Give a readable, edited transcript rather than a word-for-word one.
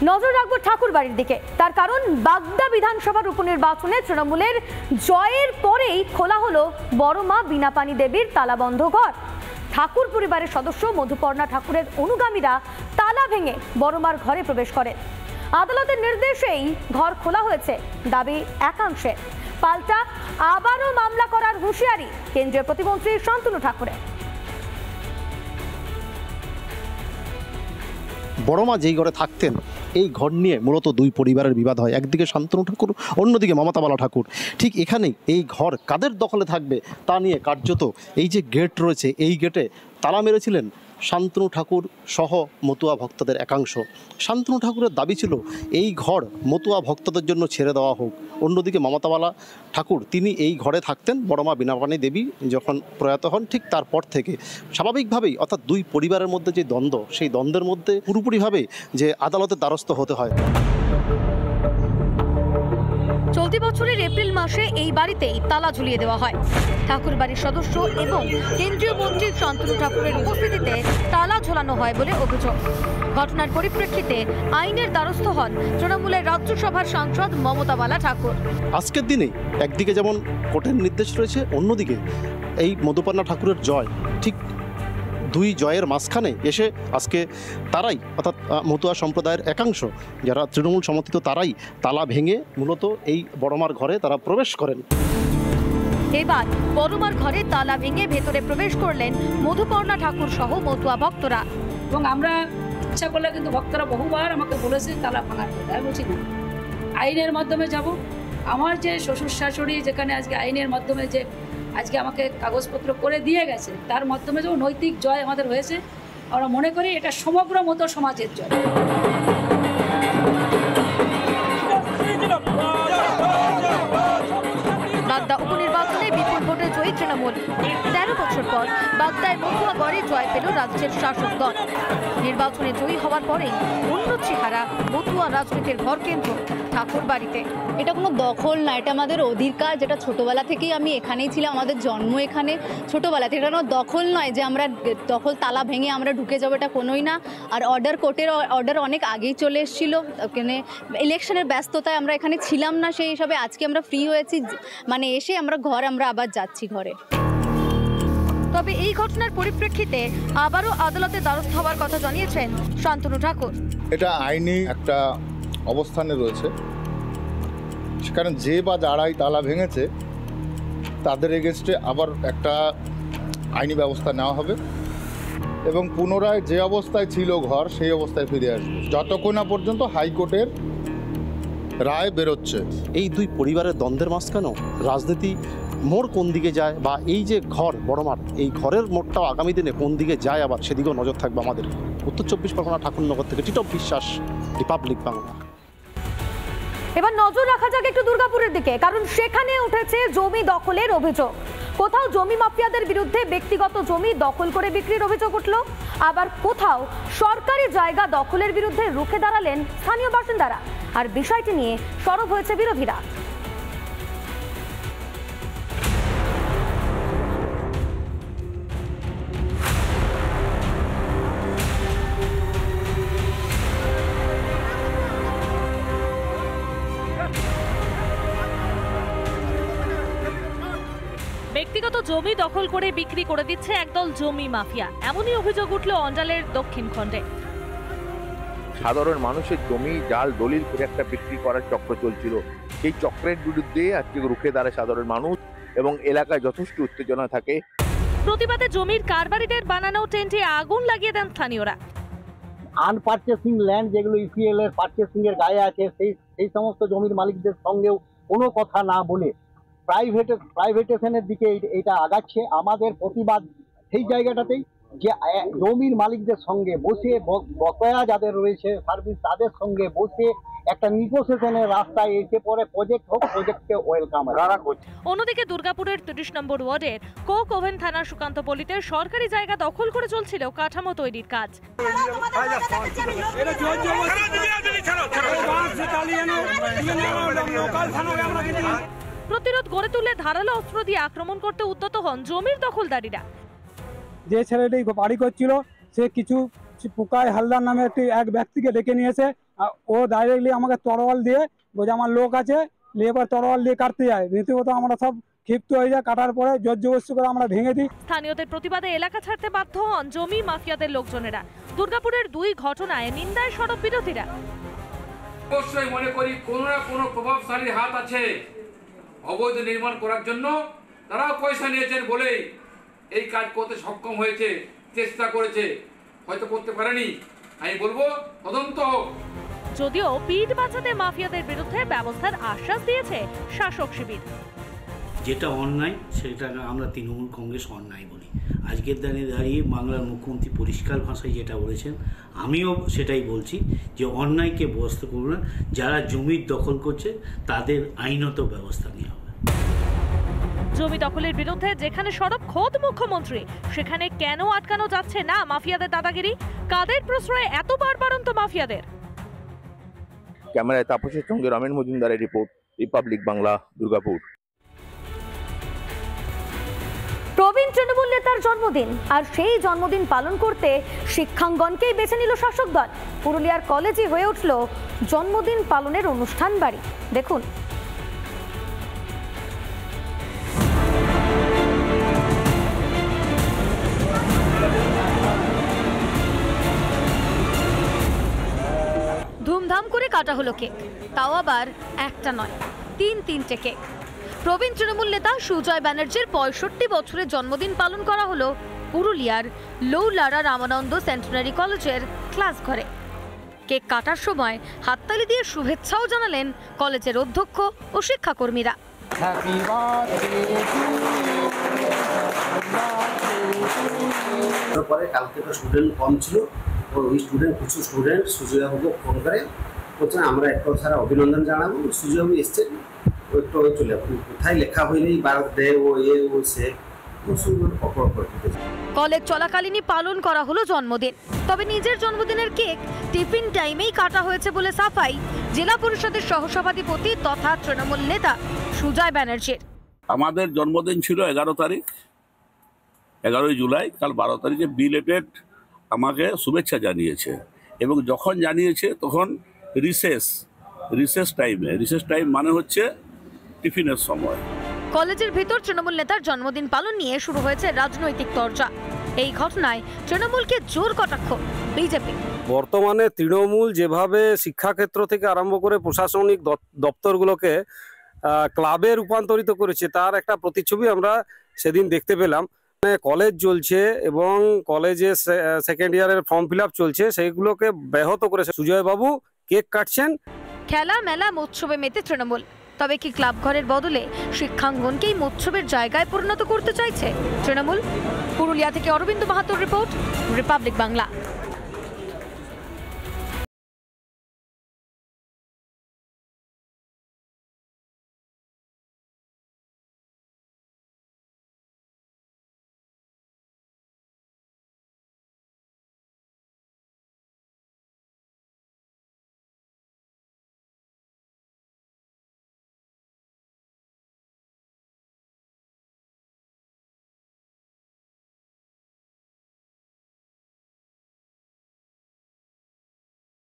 নজর রাখবো ঠাকুরবাড়ির দিকে, তার কারণ বাগদা বিধানসভার উপনির্বাচনে তৃণমূলের জয়ের পরেই খোলা হলো বড় মা বীণাপাণি দেবীর তালাবন্ধ ঘর। ঠাকুর পরিবারের সদস্য মধুপর্ণা ঠাকুরের অনুগামীরা তালা ভেঙে বড় মার ঘরে প্রবেশ করেন। আদালতের নির্দেশেই ঘর খোলা হয়েছে দাবি একাংশের। পাল্টা আবারও মামলা করার হুঁশিয়ারি কেন্দ্রীয় প্রতিমন্ত্রী শান্তনু ঠাকুরের। বড় মা যেই ঘরে থাকতেন এই ঘর নিয়ে মূলত দুই পরিবারের বিবাদ হয়, একদিকে শান্তনু ঠাকুর, অন্যদিকে মমতা বালা ঠাকুর। ঠিক এখানেই এই ঘর কাদের দখলে থাকবে তা নিয়ে কার্যত এই যে গেট রয়েছে এই গেটে তালা মেরেছিলেন শান্তনু ঠাকুর সহ মতুয়া ভক্তদের একাংশ। শান্তনু ঠাকুরের দাবি ছিল এই ঘর মতুয়া ভক্তদের জন্য ছেড়ে দেওয়া হোক। অন্যদিকে মমতাবালা ঠাকুর তিনি এই ঘরে থাকতেন বড় মা বীণাপাণি দেবী যখন প্রয়াত হন, ঠিক তারপর থেকে স্বাভাবিকভাবেই অর্থাৎ দুই পরিবারের মধ্যে যে দ্বন্দ্ব, সেই দ্বন্দ্বের মধ্যে পুরোপুরিভাবে যে আদালতের দ্বারস্থ হতে হয়। চলতি বছরের এপ্রিল মাসে এই বাড়িতেই তালা ঝুলিয়ে দেওয়া হয়। ঠাকুর বাড়ির সদস্য এবং কেন্দ্রীয় মন্ত্রী শান্তনু ঠাকুরের উপস্থিতিতে তালা ঝোলানো হয় বলে অভিযোগ। ঘটনার পরিপ্রেক্ষিতে আইনের দ্বারস্থ হন তৃণমূলের রাজ্যসভার সাংসদ মমতা বালা ঠাকুর। আজকের দিনে একদিকে যেমন কোর্টের নির্দেশ রয়েছে, অন্যদিকে এই মধুপর্ণা ঠাকুরের জয়, ঠিক দুই জয়ের মাঝখানে এসে আজকে তারাই অর্থাৎ মতুয়া সম্প্রদায়ের একাংশ যারা তৃণমূল সমর্থিত তারাই তালা ভেঙে মূলত এই বড়মার ঘরে তারা প্রবেশ করেন। এবার বড়মার ঘরে তালা ভেঙে ভেতরে প্রবেশ করলেন মধুপর্ণা ঠাকুর সহ মতুয়া ভক্তরা। এবং আমরা ইচ্ছা করলে কিন্তু ভক্তরা বহুবার আমাকে বলেছে তালা ভাঙার কথা। আমি বলছি না, আইনের মাধ্যমে যাব। আমার যে শ্বশুর শাশুড়ি যেখানে আজকে আইনের মাধ্যমে যে আজকে আমাকে কাগজপত্র করে দিয়ে গেছে, তার মাধ্যমে যে নৈতিক জয় আমাদের হয়েছে, আমরা মনে করি এটা সমগ্র মতো সমাজের জয়। বাগদা উপনির্বাচনে বিপুল ভোটে জয়ী তৃণমূল। 13 বছর পর বাগদায় মতুয়াগড়ে জয় পেল রাজ্যের শাসক দল। নির্বাচনে জয়ী হওয়ার পরেই অন্য চেহারা মতুয়া রাজনীতির ভরকেন্দ্র ঠাকুর বাড়িতে। এটা কোনো দখল না, এটা আমাদের অধিকার, যেটা ছোটবেলা থেকেই আমি এখানেই ছিলাম, আমাদের জন্ম এখানে ছোটবেলা থেকে। এটা কোনো দখল নয় যে আমরা দখল তালা ভেঙে আমরা ঢুকে যাবো, এটা কোনোই না। আর কোর্টের অর্ডার অনেক আগেই চলে এসেছিলো, এখানে ইলেকশনের ব্যস্ততায় আমরা এখানে ছিলাম না, সেই হিসাবে আজকে আমরা ফ্রি হয়েছি, মানে এসে আমরা আবার যাচ্ছি ঘরে। তবে এই ঘটনার পরিপ্রেক্ষিতে আবারও আদালতে দ্বারস্থ হওয়ার কথা জানিয়েছেন শান্তনু ঠাকুর। এটা আইনি একটা অবস্থানে রয়েছে, কারণ যে বা যারাই তালা ভেঙেছে তাদের এগেনস্টে আবার একটা আইনি ব্যবস্থা নেওয়া হবে এবং পুনরায় যে অবস্থায় ছিল ঘর সেই অবস্থায় ফিরে আসবে যতক্ষণ না পর্যন্ত হাইকোর্টের রায় বেরোচ্ছে। এই দুই পরিবারের দ্বন্দ্বের মাঝখানেও রাজনীতি মোড় কোন দিকে যায়, বা এই যে ঘর বড়মার, এই ঘরের মোড়টাও আগামী দিনে কোন দিকে যায় আবার সেদিকেও নজর থাকবে আমাদের। উত্তর 24 পরগনা ঠাকুরনগর থেকে টিটপ বিশ্বাস, রিপাবলিক বাংলা। এবার নজর রাখা যাক একটু দুর্গাপুরের দিকে, কারণ সেখানে উঠেছে জমি দখলের অভিযোগ। কোথাও জমি মাফিয়াদের বিরুদ্ধে ব্যক্তিগত জমি দখল করে বিক্রির অভিযোগ উঠল, আবার কোথাও সরকারি জায়গা দখলের বিরুদ্ধে রুখে দাঁড়ালেন স্থানীয় বাসিন্দারা। আর বিষয়টি নিয়ে সরব হয়েছে বিরোধীরা। ব্যক্তিগত জমি দখল করে বিক্রি করে দিচ্ছে একদল জমি মাফিয়া, এমনই অভিযোগ উঠল অঞ্চলের দক্ষিণ খণ্ডে। সাধারণ মানুষের জমি জাল দলিল করে একটা বিক্রি করার চক্র চলছিল, সেই চক্রের বিরুদ্ধে আজকে রুখে দাঁড়ায় সাধারণ মানুষ এবং এলাকায় যথেষ্ট উত্তেজনা থাকে। প্রতিবাদে জমির কারবারিদের বানানো টেন্টে আগুন লাগিয়ে দেন স্থানীয়রা। আনপারচেসিং ল্যান্ড যেগুলো ইপিএল এর পারচেসিং এর গায়ে আছে, সেই সমস্ত জমির মালিকদের সঙ্গেও কোনো কথা না বলে প্রাইভেটেশনের দিকে এটা আগাচ্ছে। আমাদের প্রতিবাদ সেই জায়গাটাতেই যে জমির মালিকদের সঙ্গে বসে, বকেয়া যাদের রয়েছে সার্ভিস, তাদের সঙ্গে বসে একটা নিগোসিয়েশনের রাস্তায় এসে পরে প্রজেক্ট হোক, প্রজেক্টকে ওয়েলকাম। অন্যদিকে দুর্গাপুরের 30 নম্বর ওয়ার্ডের কোক ওভেন থানার সুকান্তপল্লীতে সরকারি জায়গা দখল করে চলছিল কাঠামো তৈরির কাজ। প্রতিরোধ গড়ে তুলে ধারালো অস্ত্র দিয়ে আক্রমণ করতে উদ্যত হন জমির দখলদারীরা। যে ছেলেটি বাড়ি করছিল সে কিছু পুকায় হালদার নামে এক ব্যক্তিকে ডেকে নিয়েছে ও ডাইরেক্টলি আমাকে তরোয়াল দিয়ে বলছে আমার লোক আছে, নিয়ে এবার তরোয়াল দিয়ে কাটতে যায়। রীতিমতো আমরা সব ক্ষিপ্ত হয়ে যায়, কাটার পরে জোর জবরদস্তি করে আমরা ভেঙে দিই। স্থানীয়দের প্রতিবাদে এলাকা ছাড়তে বাধ্য হন জমি মাফিয়াদের লোকজনেরা। দুর্গাপুরের দুই ঘটনায় নিন্দায় সরব বিরোধীরা। অবশ্যই মনে করি কোনো না কোনো প্রভাবশালী হাত আছে অবৈধ নির্মাণ করার জন্য। তারাও পয়সা নিয়েছেন বলেই এই কাজ করতে সক্ষম হয়েছে, চেষ্টা করেছে, হয়তো করতে পারেনি। আমি বলবো তদন্ত হোক। যদিও পিঠ বাঁচাতে মাফিয়াদের বিরুদ্ধে ব্যবস্থার আশ্বাস দিয়েছে শাসক শিবির। যেটা অন্যায় সেটা আমরা তৃণমূল কংগ্রেস অন্যায় বলি। আজকের দিনে দাঁড়িয়ে বাংলার মুখ্যমন্ত্রী পরিষ্কার ভাষায় যেটা বলেছেন, আমিও সেটাই বলছি যে অন্যায়কে বস্তু করবেন, যারা জমির দখল করছে তাদের আইনত ব্যবস্থা নেওয়া হবে। জমি দখলের বিরুদ্ধে যেখানে সরব খোদ মুখ্যমন্ত্রী, সেখানে কেন আটকানো যাচ্ছে না মাফিয়াদের দাদাগিরি? কাদের প্রশ্রয়ে এত বাড়বাড়ন্ত মাফিয়াদের? ক্যামেরায় তাপসের সঙ্গে রমেন মজুমদারের রিপোর্ট, রিপাবলিক বাংলা, দুর্গাপুর। প্রবীণ তৃণমূল নেতার জন্মদিন, আর সেই জন্মদিন পালন করতে শিক্ষাঙ্গনকেই বেছে নিল শাসক দল। পুরুলিয়ার কলেজে হয়ে উঠল জন্মদিন পালনের অনুষ্ঠান বাড়ি। দেখুন। ধুমধাম করে কাটা হলো কেক, তাও আবার একটা নয়, তিনটে কেক। প্রবীণ তৃণমূল নেতা সুজয় ব্যানার্জির 65 বছরের জন্মদিন পালন করা হলো পুরুলিয়ার লৌলারা রামানন্দ সেন্টেনারি কলেজের ক্লাস ঘরে। কেক কাটার সময় হাততালি দিয়ে শুভেচ্ছাও জানালেন কলেজের অধ্যক্ষ ও শিক্ষাকর্মীরা। পরে কালকে তো স্টুডেন্ট কম ছিল, ওই স্টুডেন্ট কিছু স্টুডেন্ট সুজয়বাবুকে ফোন করে বলছেন আমরা একটু স্যার অভিনন্দন জানাবো, সুজয়বাবু এসছেন, একটু চলে কোথায় লেখা হয়নি বার্থডে ও এ ও সে। কলেজ চলাকালীনই পালন করা হলো জন্মদিন, তবে নিজের জন্মদিনের কেক টিফিন টাইমেই কাটা হয়েছে বলে সাফাই জেলা পরিষদের সহসভাধিপতি তথা তৃণমূল নেতা সুজয় ব্যানার্জির। আমাদের জন্মদিন ছিল 11 তারিখ, 11ই জুলাই। কাল 12 তারিখে বিলেটেড আমাকে শুভেচ্ছা জানিয়েছে, এবং যখন জানিয়েছে তখন রিসেস টাইম মানে হচ্ছে টিফিনের সময়। কলেজের ভিতর তৃণমূল নেতার জন্মদিন পালন নিয়ে শুরু হয়েছে রাজনৈতিক চর্চা। এই ঘটনায় তৃণমূলকে জোর কটাক্ষ বিজেপি। বর্তমানে তৃণমূল যেভাবে শিক্ষাক্ষেত্র থেকে আরম্ভ করে প্রশাসনিক দপ্তরগুলোকে ক্লাবে রূপান্তরিত করেছে, তার একটা প্রতিচ্ছবি আমরা সেদিন দেখতে পেলাম। কলেজ চলছে এবং কলেজে সেকেন্ড ইয়ারের ফর্ম ফিল আপ চলছে, সেইগুলোকে ব্যাহত করেছে। সুজয়বাবু কেক কাটছেন। খেলা মেলা মৎসবে মেতে তৃণমূল, তবে কি ক্লাব ঘরের বদলে শিক্ষাঙ্গনকেই মৎসবের জায়গায় পরিণত করতে চাইছে তৃণমূল? পুরুলিয়া থেকে অরবিন্দ মাহাতোর রিপোর্ট, রিপাবলিক বাংলা।